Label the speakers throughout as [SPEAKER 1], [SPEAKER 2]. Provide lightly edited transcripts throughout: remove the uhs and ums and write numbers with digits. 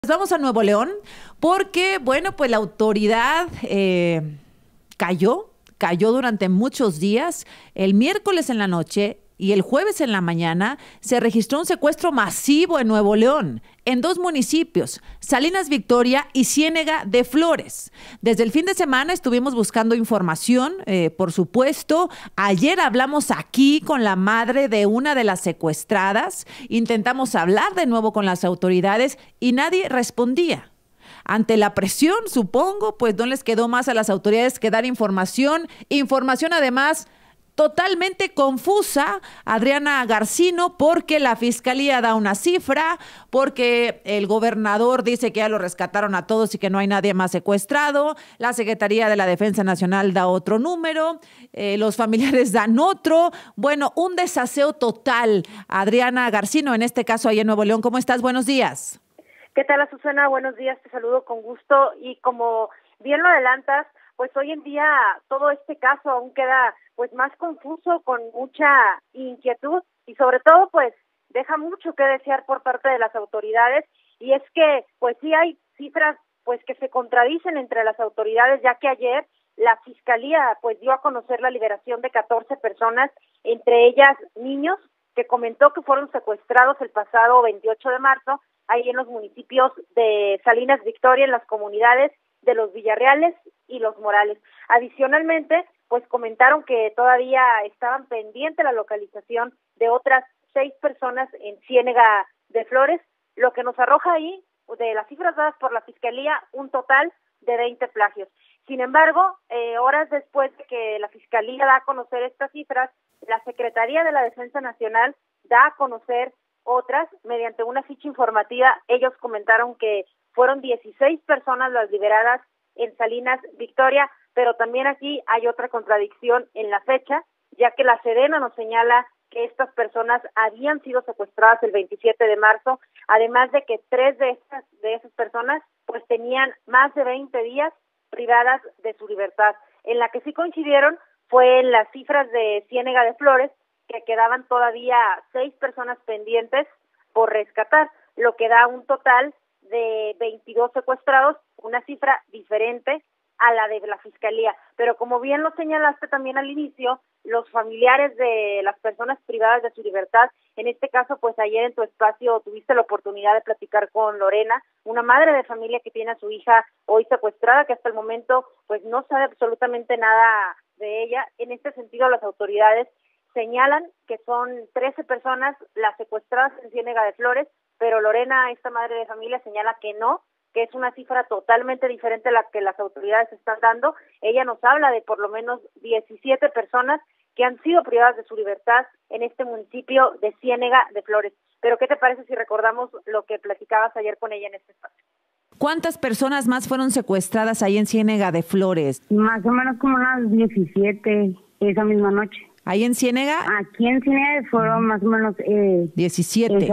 [SPEAKER 1] Vamos a Nuevo León porque, bueno, pues la autoridad cayó durante muchos días. El miércoles en la noche y el jueves en la mañana se registró un secuestro masivo en Nuevo León, en dos municipios, Salinas Victoria y Ciénega de Flores. Desde el fin de semana estuvimos buscando información, por supuesto. Ayer hablamos aquí con la madre de una de las secuestradas, intentamos hablar de nuevo con las autoridades y nadie respondía. Ante la presión, supongo, pues no les quedó más a las autoridades que dar información además totalmente confusa, Adriana Garcino, porque la fiscalía da una cifra, porque el gobernador dice que ya lo rescataron a todos y que no hay nadie más secuestrado, la Secretaría de la Defensa Nacional da otro número, los familiares dan otro. Bueno, un desaseo total. Adriana Garcino, en este caso ahí en Nuevo León, ¿cómo estás? Buenos días.
[SPEAKER 2] ¿Qué tal, Azucena? Buenos días, te saludo con gusto y como bien lo adelantas, pues hoy en día todo este caso aún queda pues más confuso, con mucha inquietud y sobre todo pues deja mucho que desear por parte de las autoridades, y es que pues sí hay cifras pues que se contradicen entre las autoridades, ya que ayer la Fiscalía pues dio a conocer la liberación de 14 personas, entre ellas niños, que comentó que fueron secuestrados el pasado 28 de marzo, ahí en los municipios de Salinas Victoria, en las comunidades de los Villarreales y los Morales. Adicionalmente, pues comentaron que todavía estaban pendiente la localización de otras 6 personas en Ciénega de Flores, lo que nos arroja ahí, de las cifras dadas por la Fiscalía, un total de 20 plagios. Sin embargo, horas después de que la Fiscalía da a conocer estas cifras, la Secretaría de la Defensa Nacional da a conocer otras mediante una ficha informativa. Ellos comentaron que fueron 16 personas las liberadas en Salinas Victoria, pero también aquí hay otra contradicción en la fecha, ya que la Sedena nos señala que estas personas habían sido secuestradas el 27 de marzo, además de que 3 de esas personas pues tenían más de 20 días privadas de su libertad. En la que sí coincidieron fue en las cifras de Ciénega de Flores, que quedaban todavía 6 personas pendientes por rescatar, lo que da un total de 22 secuestrados, una cifra diferente a la de la Fiscalía. Pero como bien lo señalaste también al inicio, los familiares de las personas privadas de su libertad, en este caso, pues ayer en tu espacio tuviste la oportunidad de platicar con Lorena, una madre de familia que tiene a su hija hoy secuestrada, que hasta el momento pues no sabe absolutamente nada de ella. En este sentido, las autoridades señalan que son 13 personas las secuestradas en Ciénega de Flores, pero Lorena, esta madre de familia, señala que no, que es una cifra totalmente diferente a la que las autoridades están dando. Ella nos habla de por lo menos 17 personas que han sido privadas de su libertad en este municipio de Ciénega de Flores. Pero ¿qué te parece si recordamos lo que platicabas ayer con ella en este espacio?
[SPEAKER 1] ¿Cuántas personas más fueron secuestradas ahí en Ciénega de Flores?
[SPEAKER 3] Más o menos como unas 17 esa misma noche.
[SPEAKER 1] ¿Ahí en Ciénega?
[SPEAKER 3] Aquí en Ciénega fueron más o menos
[SPEAKER 1] 17.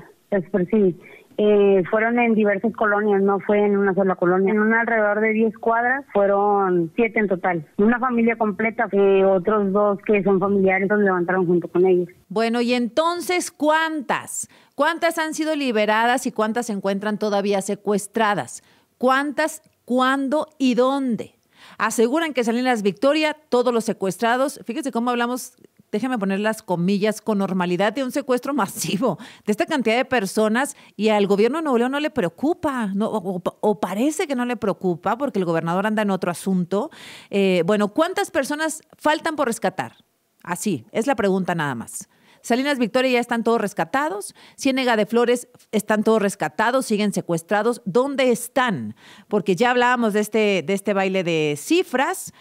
[SPEAKER 3] Sí. Fueron en diversas colonias, no fue en una sola colonia. En un alrededor de 10 cuadras fueron 7 en total. Una familia completa, otros 2 que son familiares los levantaron junto con ellos.
[SPEAKER 1] Bueno, y entonces, ¿cuántas? ¿Cuántas han sido liberadas y cuántas se encuentran todavía secuestradas? ¿Cuántas, cuándo y dónde? Aseguran que Salinas Victoria, todos los secuestrados, fíjese cómo hablamos, déjeme poner las comillas, con normalidad de un secuestro masivo de esta cantidad de personas, y al gobierno de Nuevo León no le preocupa, o parece que no le preocupa porque el gobernador anda en otro asunto. Bueno, ¿cuántas personas faltan por rescatar? Así, es la pregunta nada más. Salinas Victoria ya están todos rescatados, Ciénega de Flores están todos rescatados, siguen secuestrados. ¿Dónde están? Porque ya hablábamos de este baile de cifras,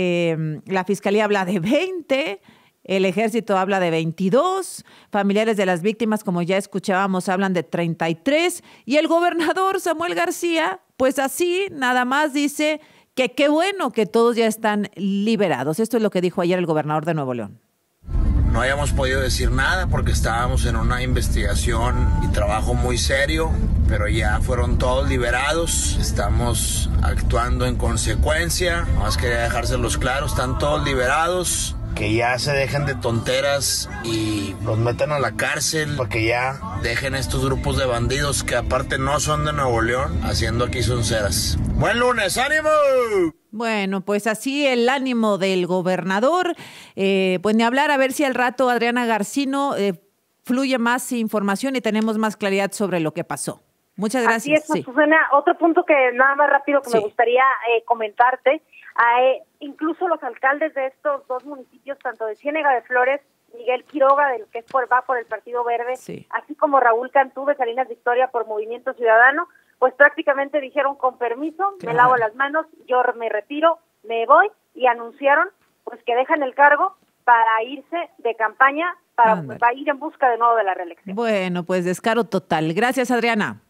[SPEAKER 1] la Fiscalía habla de 20, el Ejército habla de 22, familiares de las víctimas, como ya escuchábamos, hablan de 33, y el gobernador Samuel García, pues así nada más dice que qué bueno que todos ya están liberados. Esto es lo que dijo ayer el gobernador de Nuevo León.
[SPEAKER 4] No habíamos podido decir nada porque estábamos en una investigación y trabajo muy serio, pero ya fueron todos liberados, estamos actuando en consecuencia. Más quería dejárselos claros, están todos liberados. que ya se dejen de tonteras y los metan a la cárcel, para que ya dejen estos grupos de bandidos que aparte no son de Nuevo León, haciendo aquí sonceras. ¡Buen lunes! ¡Ánimo!
[SPEAKER 1] Bueno, pues así el ánimo del gobernador. Pues ni hablar, a ver si al rato Adriana Garcino fluye más información y tenemos más claridad sobre lo que pasó. Muchas gracias.
[SPEAKER 2] Así es, Susana. Otro punto que nada más rápido que me gustaría comentarte, incluso los alcaldes de estos dos municipios, tanto de Ciénega de Flores, Miguel Quiroga, del que va por el Partido Verde, así como Raúl Cantú de Salinas Victoria por Movimiento Ciudadano, pues prácticamente dijeron con permiso, me lavo las manos, yo me retiro, me voy, y anunciaron pues que dejan el cargo para irse de campaña, para ir en busca de nuevo de la reelección.
[SPEAKER 1] Bueno, pues descaro total. Gracias, Adriana.